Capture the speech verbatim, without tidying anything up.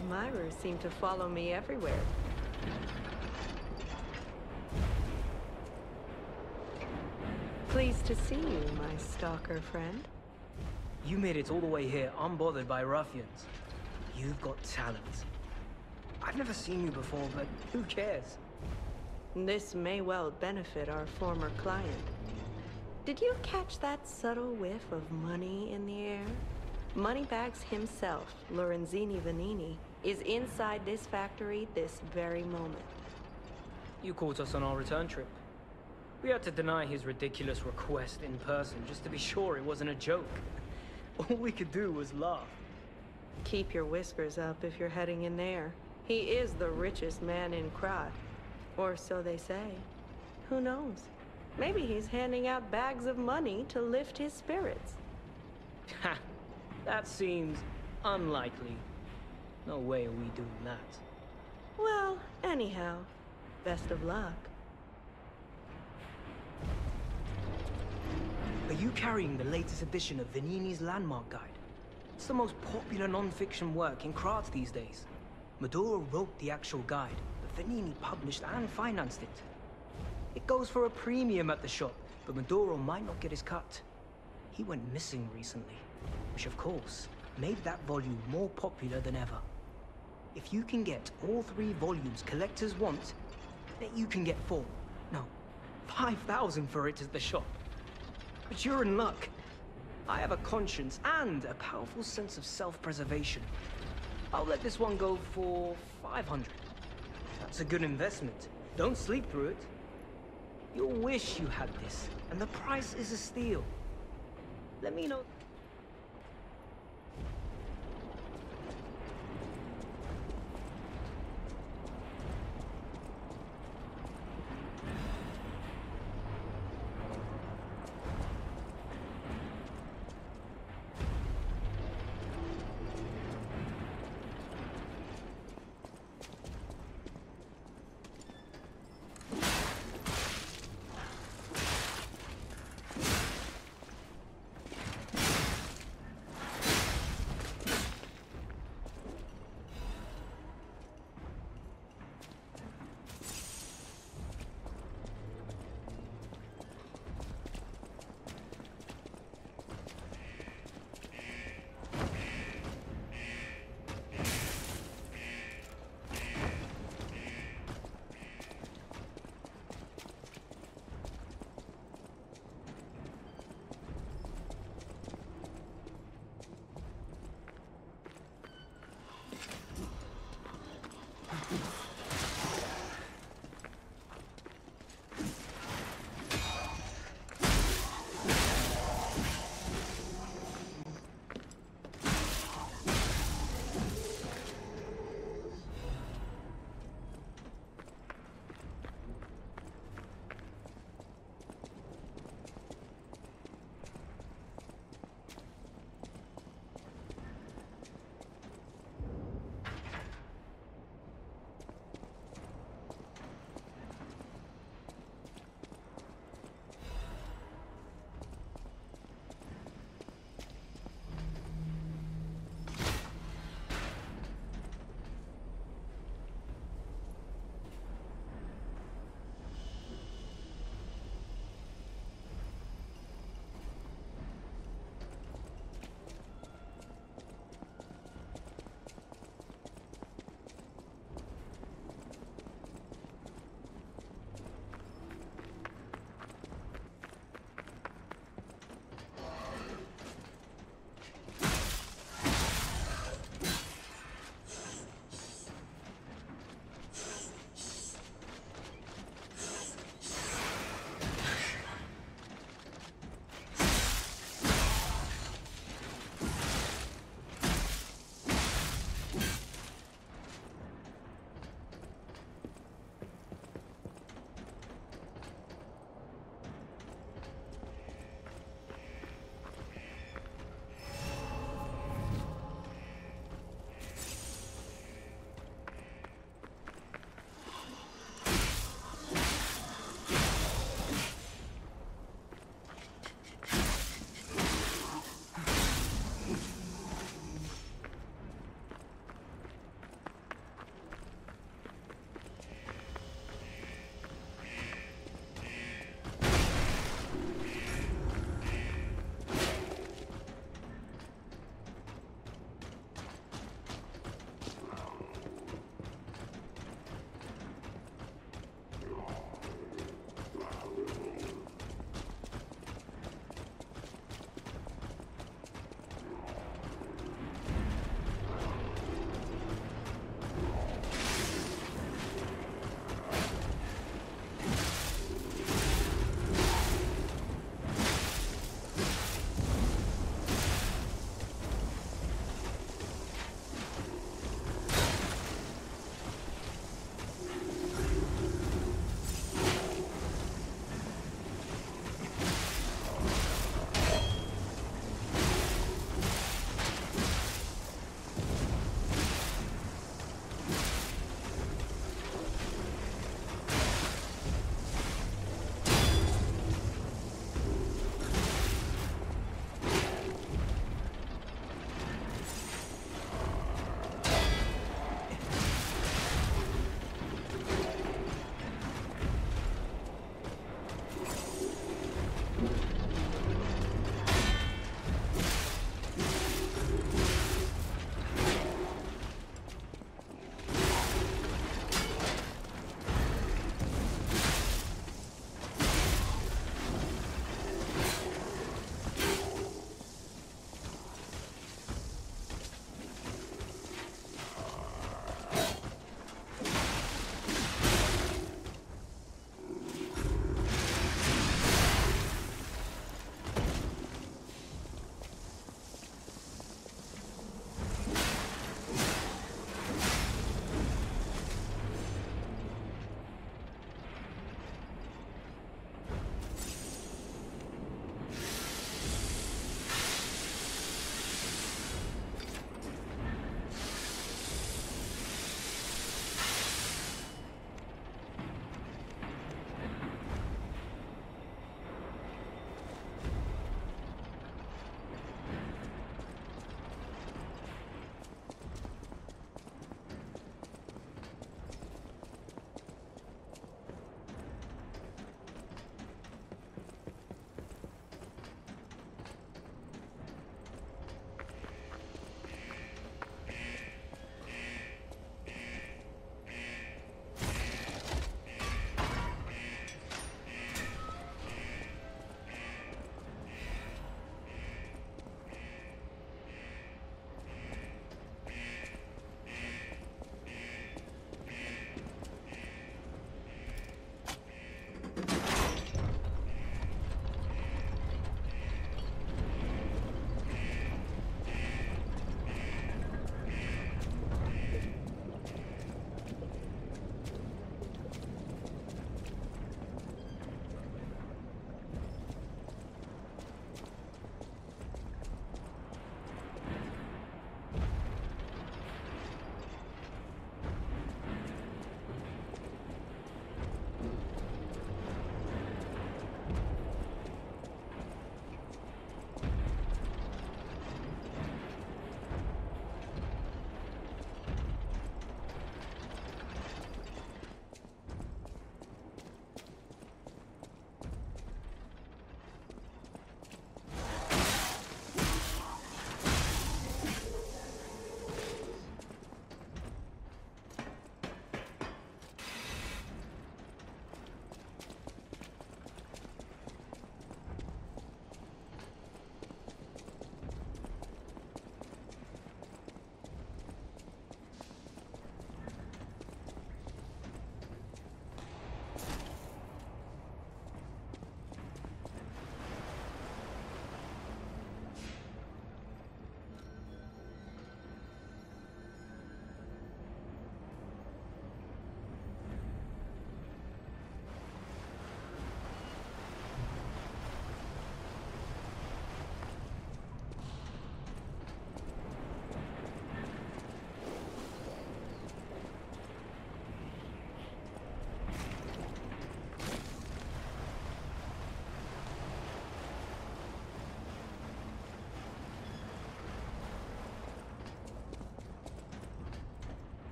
admirers seem to follow me everywhere. Pleased to see you, my stalker friend. You made it all the way here unbothered by ruffians. You've got talent. I've never seen you before, but who cares? This may well benefit our former client. Did you catch that subtle whiff of money in the air? Moneybags himself, Lorenzini Vanini, is inside this factory this very moment. You caught us on our return trip. We had to deny his ridiculous request in person just to be sure it wasn't a joke. All we could do was laugh. Keep your whiskers up if you're heading in there. He is the richest man in Krat. Or so they say. Who knows? Maybe he's handing out bags of money to lift his spirits. Ha! That seems unlikely. No way are we doing that. Well, anyhow, best of luck. Are you carrying the latest edition of Vanini's Landmark Guide? It's the most popular non-fiction work in Krat these days. Maduro wrote the actual guide, but Vanini published and financed it. It goes for a premium at the shop, but Maduro might not get his cut. He went missing recently, which of course made that volume more popular than ever. If you can get all three volumes collectors want, then you can get four. No, five thousand for it at the shop. But you're in luck. I have a conscience and a powerful sense of self-preservation. I'll let this one go for five hundred. That's a good investment. Don't sleep through it. You'll wish you had this, and the price is a steal. Let me know.